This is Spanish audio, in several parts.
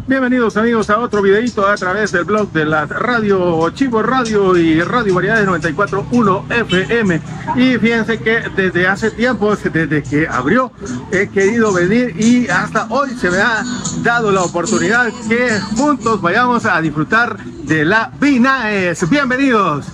Bienvenidos amigos a otro videito a través del blog de la radio Chivo Radio y Radio Variedades 94.1 FM. Y fíjense que desde hace tiempo, desde que abrió, he querido venir y hasta hoy se me ha dado la oportunidad que juntos vayamos a disfrutar de la Vinaes. Bienvenidos.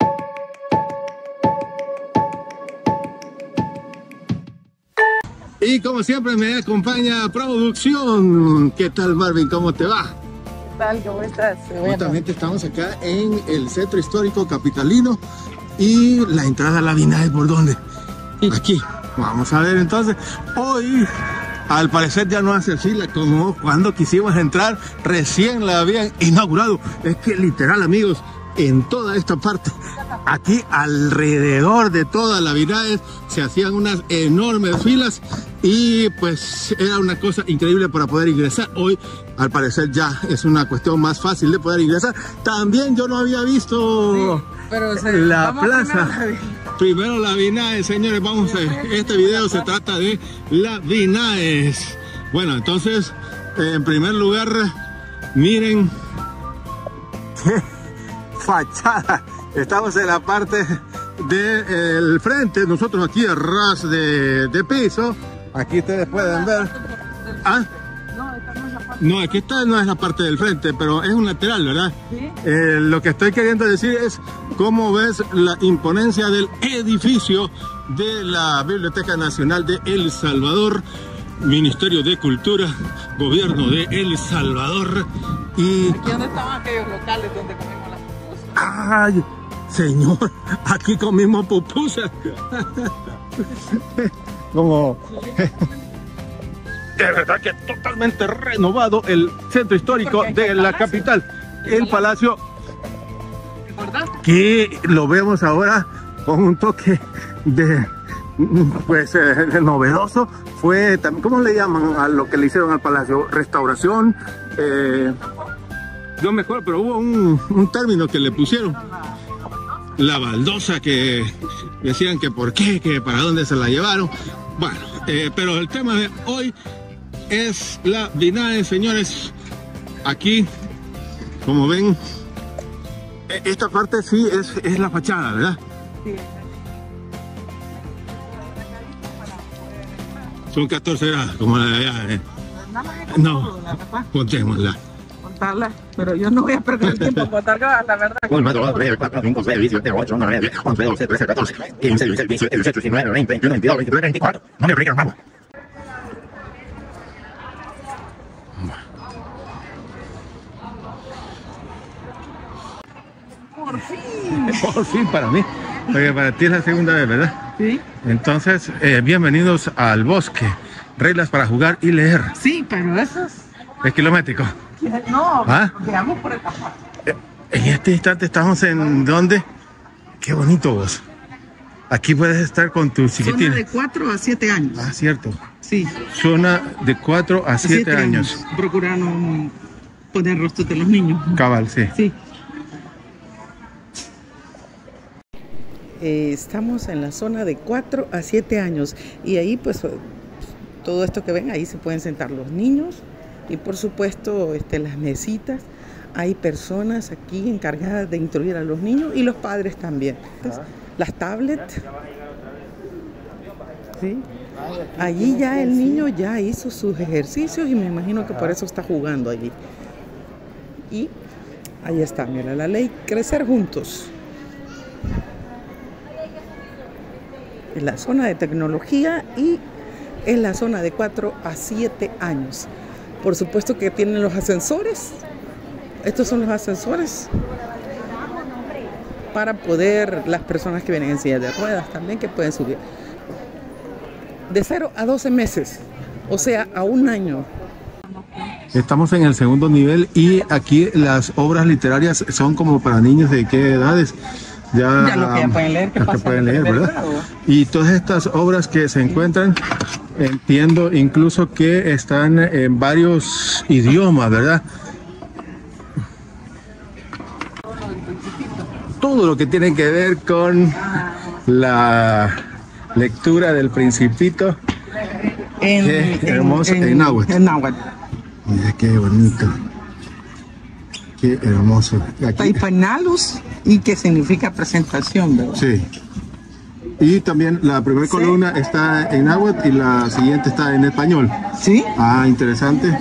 Y como siempre me acompaña producción. ¿Qué tal, Marvin? ¿Cómo te va? ¿Qué tal? ¿Cómo estás? Bueno. Justamente estamos acá en el centro histórico capitalino y la entrada a la Vinaes, ¿por dónde? Aquí. Vamos a ver entonces. Hoy al parecer ya no hace fila como cuando quisimos entrar, recién la habían inaugurado. Es que literal, amigos, en toda esta parte, aquí alrededor de toda la Vinaes se hacían unas enormes filas y pues era una cosa increíble para poder ingresar. Hoy al parecer ya es una cuestión más fácil de poder ingresar. También yo no había visto sí, pero la plaza. Primero la Vinaes, señores, vamos a ver. Este video se trata de la Vinaes. Bueno, entonces, en primer lugar, miren qué fachada. Estamos en la parte del frente, nosotros aquí a ras de piso. Aquí ustedes pueden ver. ¿Ah? No, aquí esta no es la parte del frente, pero es un lateral, ¿verdad? ¿Sí? Lo que estoy queriendo decir es cómo ves la imponencia del edificio de la Biblioteca Nacional de El Salvador, Ministerio de Cultura, Gobierno de El Salvador. Y aquí donde estaban aquellos locales donde comimos las pupusas. ¡Ay, señor! Aquí comimos pupusas. Como de verdad que totalmente renovado el centro histórico de la capital. El palacio que lo vemos ahora con un toque de pues novedoso. Fue también, ¿cómo le llaman a lo que le hicieron al palacio? Restauración, no me acuerdo, pero hubo un término que le pusieron. La baldosa, que decían que por qué, que para dónde se la llevaron. Bueno, pero el tema de hoy es la Vinaes, señores. Aquí, como ven, esta parte sí es la fachada, ¿verdad? Sí. Son 14 grados, como la de allá. No, contémosla. Pero yo no voy a perder el tiempo en contar, la verdad. 1, 2, 3, 4, 5, 6, 7, 8, 9, 10, 11, 12, 13, 14, 15, 16, 17, 18, 19, 20, 21, 22, 23, 24. No me brinquen, vamos. Por fin. Por fin para mí. Oye, para ti es la segunda vez, ¿verdad? Sí. Entonces, bienvenidos al bosque. Reglas para jugar y leer. Sí, pero eso es kilométrico. No, ¿ah? Veamos por esta parte. En este instante estamos en ¿dónde? Qué bonito vos. Aquí puedes estar con tus chiquitines. Zona de 4 a 7 años. Ah, cierto. Sí. Zona de 4 a 7 años. Procura no poner rostros de los niños. Cabal, sí. Sí. Estamos en la zona de 4 a 7 años y ahí pues todo esto que ven, ahí se pueden sentar los niños y por supuesto las mesitas. Hay personas aquí encargadas de instruir a los niños y los padres también. Entonces, las tablets. ¿Sí? Allí ya el niño ya hizo sus ejercicios y me imagino que por eso está jugando allí. Y ahí está, mira, la ley Crecer Juntos. En la zona de tecnología y en la zona de 4 a 7 años. Por supuesto que tienen los ascensores. Estos son los ascensores para poder, las personas que vienen en sillas de ruedas también, que pueden subir. De 0 a 12 meses, o sea, a 1 año. Estamos en el segundo nivel y aquí las obras literarias son como para niños de qué edades. Ya lo que ya pueden leer, que pueden leer, ¿verdad? Y todas estas obras que se encuentran, entiendo incluso que están en varios idiomas, ¿verdad? Todo lo que tiene que ver con la lectura del Principito. Qué hermoso, en náhuatl. Mira qué bonito. Qué hermoso. Aquí, Taipanalus, y que significa presentación, ¿verdad? sí. Y también la primera columna está en náhuatl y la siguiente está en español. ¿Sí? Ah, interesante.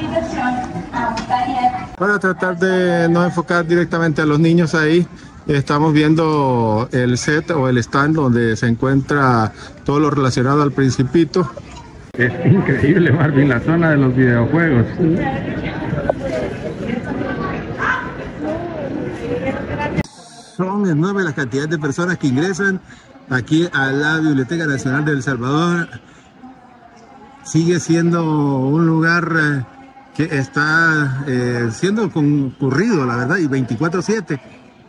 Para tratar de no enfocar directamente a los niños ahí, estamos viendo el set o el stand donde se encuentra todo lo relacionado al Principito. Es increíble, Marvin, la zona de los videojuegos. Son enormes las cantidades de personas que ingresan aquí a la Biblioteca Nacional de El Salvador. Sigue siendo un lugar que está siendo concurrido, la verdad, y 24/7.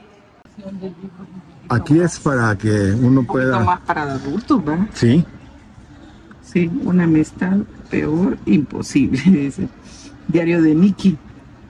Aquí es para que uno pueda... más para adultos, ¿verdad? Sí. Sí, una amistad peor imposible, dice. Diario de Mickey.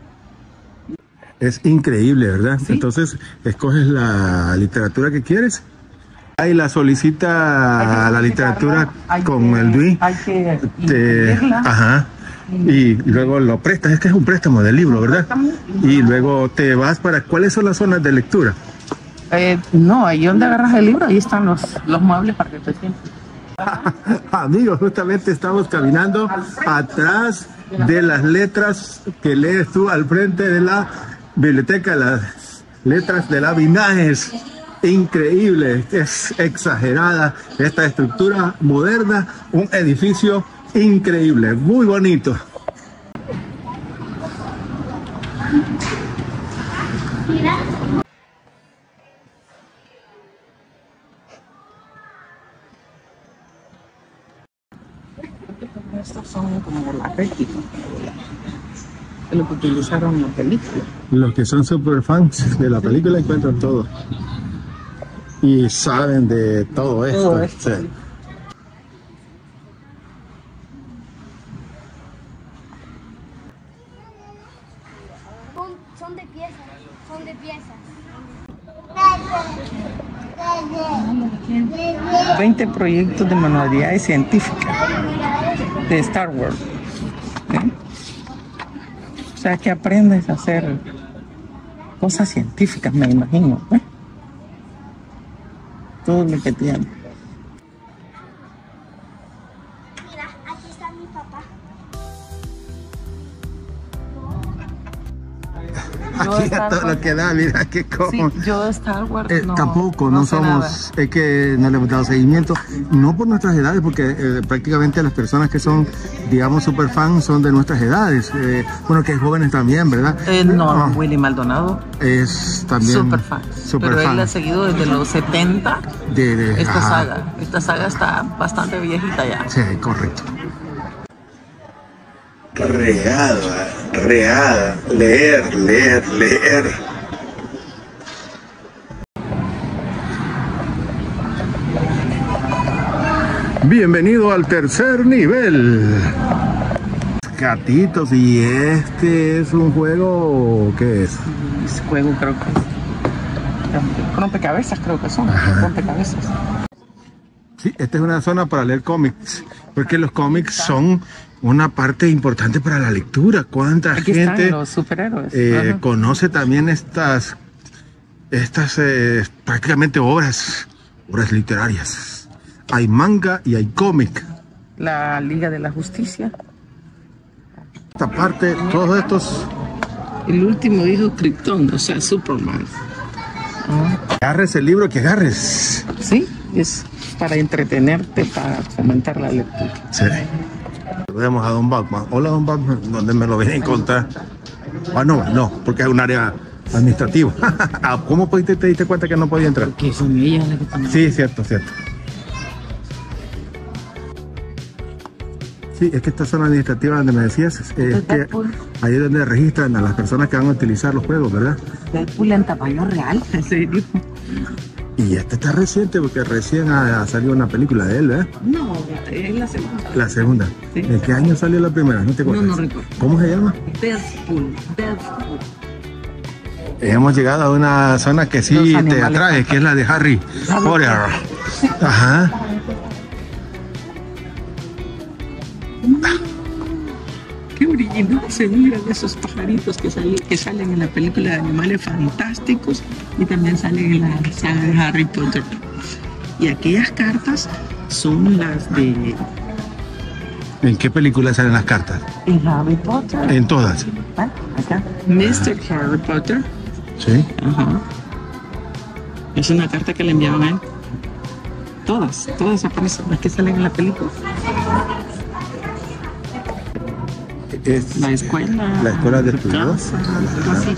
Es increíble, ¿verdad? Sí. Entonces, escoges la literatura que quieres. Ahí la solicita la literatura con el DUI. Hay que imprimirla. Ajá. Y luego lo prestas, es que es un préstamo del libro, ¿verdad? Y luego te vas para... ¿Cuáles son las zonas de lectura? No, ahí donde agarras el libro, ahí están los muebles para que te sientes. Amigos, justamente estamos caminando atrás de las letras que lees tú al frente de la biblioteca, las letras de la Vinaes. Increíble, es exagerada esta estructura moderna, un edificio increíble, muy bonito. Estos son como las réplicas de lo que utilizaron en la película. Los que son super fans de la película encuentran todo y saben de todo esto. Todo esto. Sí. Son de piezas, son de piezas. 20 proyectos de manualidades científicas de Star Wars. ¿Eh? O sea, que aprendes a hacer cosas científicas, me imagino. ¿Eh? Todo lo que tiene. Mira, aquí está mi papá. Aquí a todo lo que da, mira que como... Sí, yo de Star Wars no, tampoco, no sé somos, es que no le hemos dado seguimiento, no por nuestras edades, porque prácticamente las personas que son, digamos, super fans son de nuestras edades, bueno, que jóvenes también, ¿verdad? No, Willy Maldonado es también super fan, pero él ha seguido desde los 70 esta ajá. saga. Esta saga está bastante viejita ya. Sí, correcto. Reada, leer. Bienvenido al tercer nivel. Gatitos, y este es un juego, ¿qué es? Ese juego creo que es rompecabezas, creo que son. Ajá. Rompecabezas. Sí, esta es una zona para leer cómics, porque los cómics son una parte importante para la lectura. ¿Cuánta Aquí gente están los superhéroes. conoce también estas prácticamente obras literarias? Hay manga y hay cómic. La Liga de la Justicia. Esta parte, todos estos... El último hijo Krypton, o sea, Superman. Agarres el libro que agarres. Sí, es para entretenerte, para fomentar la lectura. Sí. Saludemos a Don Batman. Hola, Don Batman, ¿dónde me lo viene a encontrar? Ah, no, porque es un área administrativa. ¿Cómo te diste cuenta que no podía entrar? Que son ellas las que están... Sí, cierto. Sí, es que esta zona administrativa donde me decías, es que ahí es donde registran a las personas que van a utilizar los juegos, ¿verdad? Deadpool en tamaño real, en serio. Y este está reciente porque recién ha salido una película de él, ¿verdad? No, es la segunda. La segunda. Sí. ¿En qué año salió la primera? ¿No te acuerdas? No recuerdo. ¿Cómo se llama? Deadpool. Hemos llegado a una zona que sí te atrae, que es la de Harry Potter. Ajá. Qué brillo. Y no se miran esos pajaritos que salen en la película de Animales Fantásticos y también salen en la saga de Harry Potter. Y aquellas cartas son las de... ¿En qué película salen las cartas? En Harry Potter. En todas. Ah, acá. Mr. Harry Potter. Sí. Ajá. Es una carta que le enviaban a él. Todas aparecen, las que salen en la película. Es La escuela de estudio. Así.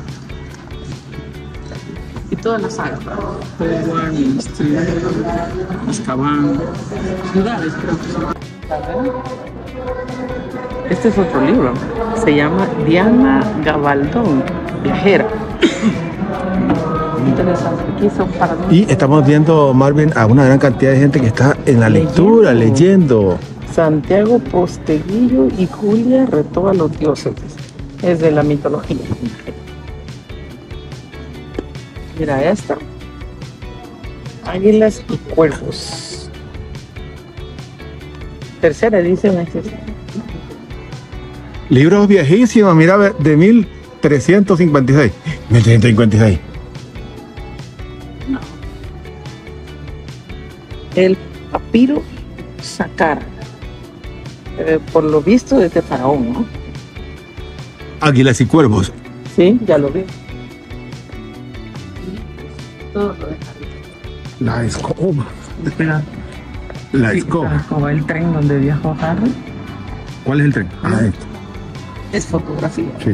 Y todas las sagas. Hogwarts, Azkaban, ciudades, creo que son. Este es otro libro. Se llama Diana Gabaldón, viajera. Interesante. Aquí son para mí. Y estamos viendo, Marvin, a una gran cantidad de gente que está en la lectura, leyendo. Santiago Posteguillo y Julia retó a los dioses. Es de la mitología. Mira esta. Águilas y cuervos. Tercera edición. Libros viejísimos, mira, de 1356. 1356. No. El papiro Saqqara. Por lo visto de este faraón, ¿no? Águilas y cuervos. Sí, ya lo vi. Todo lo deja. La escoba. Espera. La Sí, escoba. la escoba, el tren donde viajó Harry. ¿Cuál es el tren? Ah, este. Es fotografía. Sí.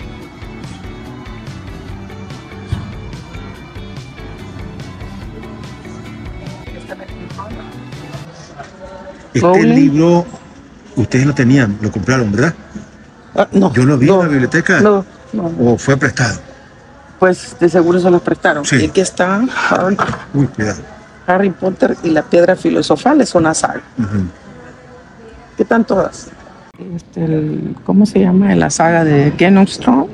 Este Rowling. libro, ustedes lo tenían, lo compraron, ¿verdad? Ah, no. Yo lo vi en la biblioteca. No. ¿O fue prestado? Pues de seguro se los prestaron. Sí. Y aquí está Uy, cuidado. Harry Potter y la piedra filosofal, es una saga. ¿Qué tal todas? ¿Cómo se llama? La saga de Game of Thrones.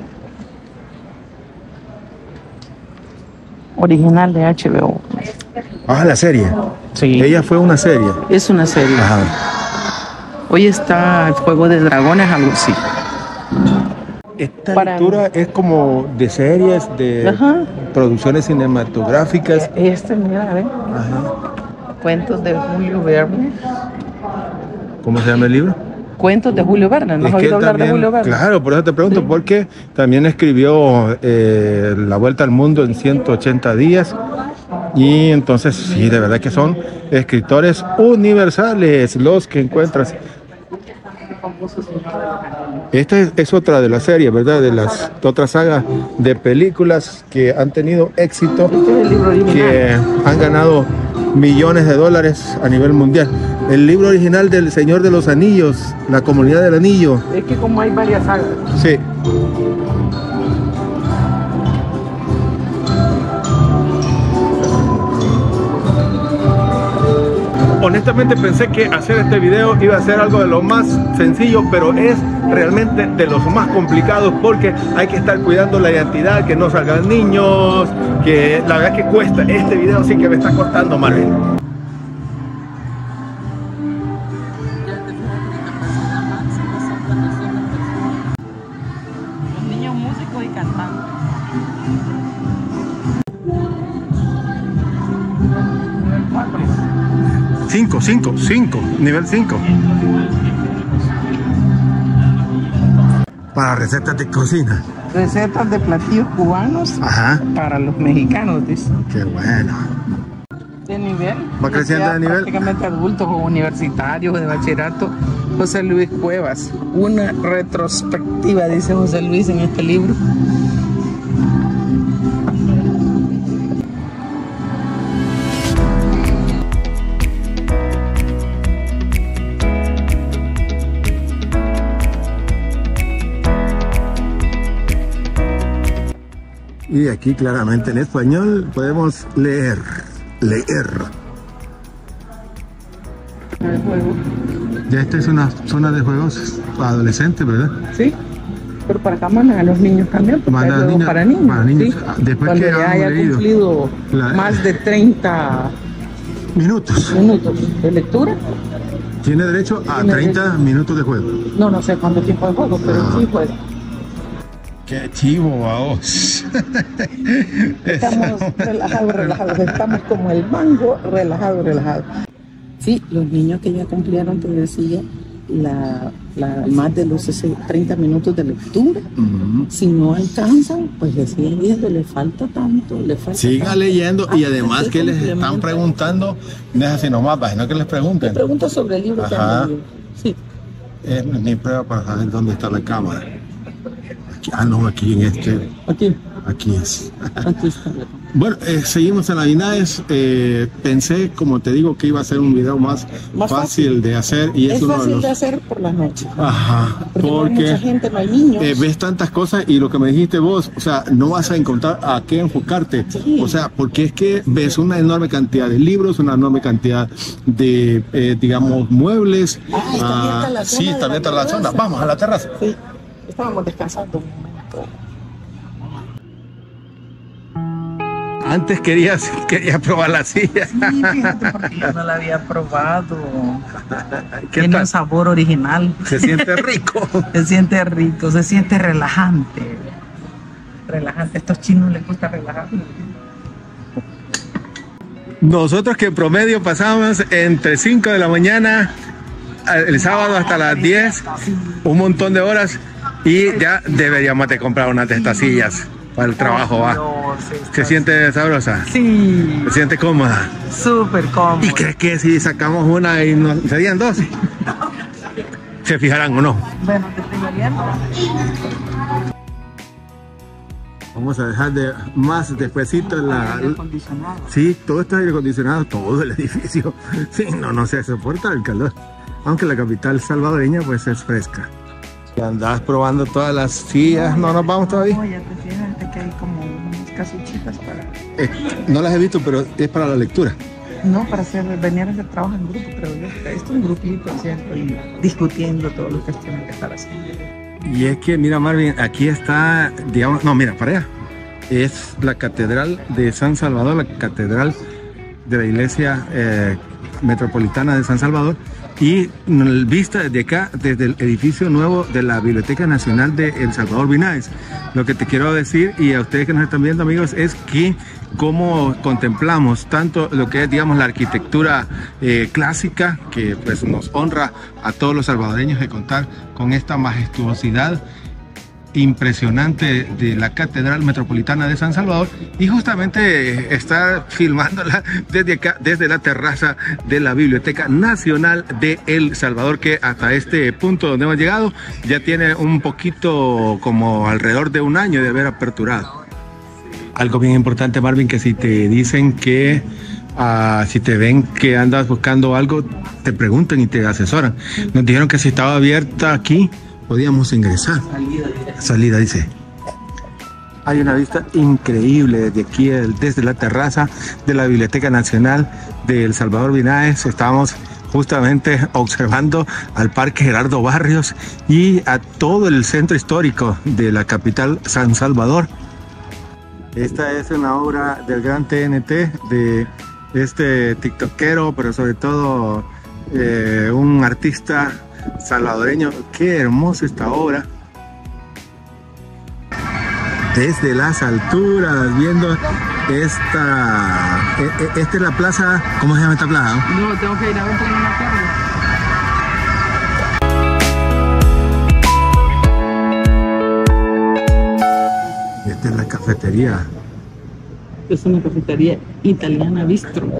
Original de HBO. Ah, la serie. Sí. Ella fue una serie. Es una serie. Ajá. Hoy está el Juego de Dragones, algo así. Esta Para- lectura es como de series, de Ajá. producciones cinematográficas. Mira, ¿ven? Ajá. Cuentos de Julio Verne. ¿Cómo se llama el libro? Cuentos de Julio Verne. ¿No has Es que oído hablar de también- Julio Verne? Claro, por eso te pregunto, Sí. porque también escribió La Vuelta al Mundo en 180 días. Y entonces, sí, de verdad que son escritores universales los que encuentras. Esta es otra de las series, ¿verdad? De las otras sagas de películas que han tenido éxito, Este es el libro original. que han ganado millones de dólares a nivel mundial. El libro original del Señor de los Anillos, La Comunidad del Anillo. Es que como hay varias sagas. Sí. Honestamente pensé que hacer este video iba a ser algo de lo más sencillo, pero es realmente de los más complicados porque hay que estar cuidando la identidad, que no salgan niños, que la verdad que cuesta. Este video sí que me está costando, Marvin. Los niños músicos y cantantes. Cinco, nivel 5. Para recetas de cocina. Recetas de platillos cubanos Ajá, para los mexicanos, dice. qué bueno. De nivel. Va creciendo ya de nivel. Prácticamente adultos o universitarios o de bachillerato. José Luis Cuevas. Una retrospectiva, dice José Luis en este libro. Y aquí claramente en español podemos leer. El juego. Ya esta es una zona de juegos para adolescentes, ¿verdad? Sí. Pero para acá mandan a los niños también, porque Mandan hay a juegos niños, para niños. para niños. ¿sí? Después Cuando que ya han haya leído. cumplido Claro. más de 30 Minutos. minutos de lectura, Tiene derecho a 30 minutos de juego. No sé cuánto tiempo de juego, pero sí juega. Qué chivo, vamos. Estamos relajados. Estamos como el mango, relajados. Sí, los niños que ya cumplieron, te decía, más de los 30 minutos de lectura. Si no alcanzan, pues le siguen viendo, le falta tanto, Siga tanto. leyendo y además que les están preguntando, no es así nomás, no que les pregunten. Preguntas sobre el libro que han leído. Sí. Es mi prueba para saber dónde está la cámara. Aquí en este. Aquí es. Aquí está. Bueno, seguimos en la Vinaes. Pensé, como te digo, que iba a ser un video más fácil de hacer. Y es fácil de hacer por la noche. Ajá. Porque no hay mucha gente, no hay niños. Ves tantas cosas y lo que me dijiste vos, o sea, no vas a encontrar a qué enfocarte. Sí. O sea, porque es que ves una enorme cantidad de libros, una enorme cantidad de, digamos, muebles. Sí, está abierta la zona. Vamos a la terraza. Sí. Estábamos descansando un momento. Antes quería probar la silla. Sí, fíjate, porque yo no la había probado. Tiene un sabor original. Se siente rico. Se siente rico, se siente relajante. Relajante. A estos chinos les gusta relajar. Nosotros que en promedio pasamos entre 5 de la mañana el sábado hasta las 10, un montón de horas. Y ya deberíamos de comprar unas de estas sillas para el trabajo, ¿va? ¿Se siente sabrosa? Sí. ¿Se siente cómoda? Súper cómoda. ¿Y crees que si sacamos una y nos serían dos? ¿Se fijarán o no? Bueno, te estoy oliendo. Vamos a dejar más despuesito aire acondicionado. Sí, todo está aire acondicionado, todo el edificio. Sí, no se soporta el calor. Aunque la capital salvadoreña pues es fresca. Andás probando todas las sillas, no nos vamos todavía. No, ya te fíjate que hay como unas casuchitas para... no las he visto, pero es para la lectura. No, para venir a hacer trabajo en grupo, pero yo esto es un grupito, ¿cierto? Y discutiendo todo lo que tienen que estar haciendo. Y es que, mira Marvin, aquí está, digamos, no, mira, para allá. Es la Catedral de San Salvador, la Catedral de la Iglesia Metropolitana de San Salvador. Y vista desde acá, desde el edificio nuevo de la Biblioteca Nacional de El Salvador Vinaes. Lo que te quiero decir, y a ustedes que nos están viendo, amigos, es que cómo contemplamos tanto lo que es, digamos, la arquitectura clásica, que pues nos honra a todos los salvadoreños de contar con esta majestuosidad impresionante de la Catedral Metropolitana de San Salvador, y justamente está filmándola desde acá, desde la terraza de la Biblioteca Nacional de El Salvador, que hasta este punto donde hemos llegado ya tiene un poquito, como alrededor de un año de haber aperturado. Algo bien importante, Marvin, que si te dicen que si te ven que andas buscando algo, te preguntan y te asesoran. Nos dijeron que si estaba abierta aquí podíamos ingresar. Salida, dice. Hay una vista increíble desde aquí, desde la terraza de la Biblioteca Nacional de El Salvador Vinaes. Estamos justamente observando al Parque Gerardo Barrios y a todo el centro histórico de la capital San Salvador. Esta es una obra del gran TNT, de este tiktokero, pero sobre todo un artista salvadoreño. Qué hermosa esta obra. Desde las alturas, viendo esta es la plaza. ¿Cómo se llama esta plaza? No, tengo que ir a ver en una tarde. Esta es la cafetería. Es una cafetería italiana bistro.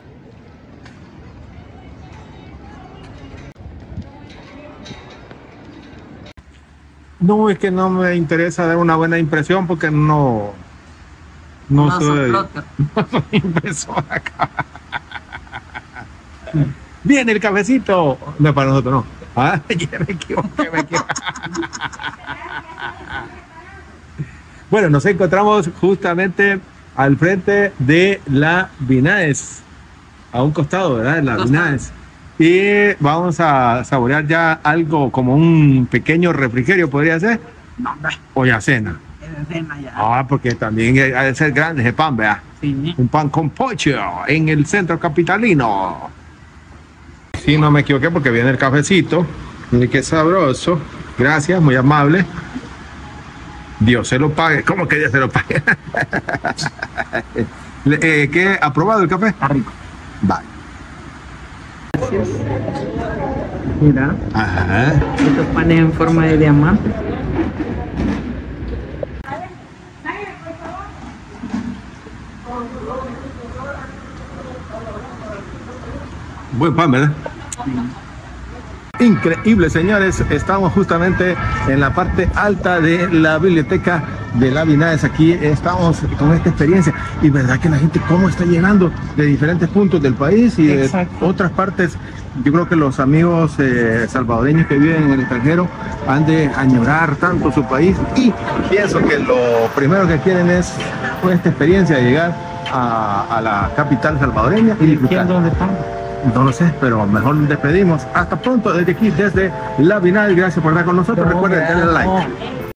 No, es que no me interesa dar una buena impresión porque no soy impresor acá. Viene el cafecito. No, para nosotros no. Ah, ya me equivoqué. Bueno, nos encontramos justamente al frente de la Vinaes, a un costado, ¿verdad? De la Vinaes. Y vamos a saborear ya algo como un pequeño refrigerio, ¿podría ser? No, hombre. O ya cena. Cena ya. Ah, porque también hay de ser grande ese pan, ¿verdad? Sí. Un pan con pollo en el centro capitalino. Sí, no me equivoqué porque viene el cafecito. Mire qué sabroso. Gracias, muy amable. Dios se lo pague. ¿Cómo que Dios se lo pague? ¿Qué? ¿Aprobado el café? Está rico. Vale. Gracias. Mira, Ajá. estos panes en forma de diamante. Buen pan, ¿verdad? Increíble, señores. Estamos justamente en la parte alta de la biblioteca de la Binades. Aquí estamos con esta experiencia. Y verdad que la gente cómo está llegando de diferentes puntos del país y de otras partes. Yo creo que los amigos salvadoreños que viven en el extranjero han de añorar tanto su país. Y pienso que lo primero que quieren es esta experiencia de llegar a la capital salvadoreña y disfrutar. ¿Dónde están? No lo sé, pero mejor nos despedimos. Hasta pronto desde aquí, desde la Binades. Gracias por estar con nosotros. Recuerden darle like.